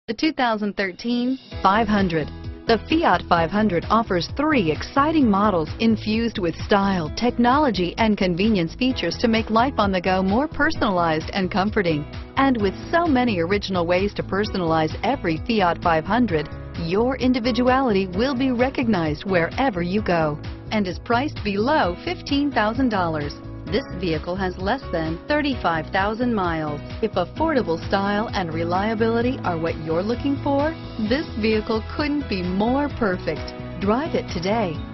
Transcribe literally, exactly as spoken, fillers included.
The two thousand thirteen five hundred. The Fiat five hundred offers three exciting models infused with style, technology, and convenience features to make life on the go more personalized and comforting. And with so many original ways to personalize every Fiat five hundred, your individuality will be recognized wherever you go, and is priced below fifteen thousand dollars. This vehicle has less than thirty-five thousand miles. If affordable style and reliability are what you're looking for, this vehicle couldn't be more perfect. Drive it today.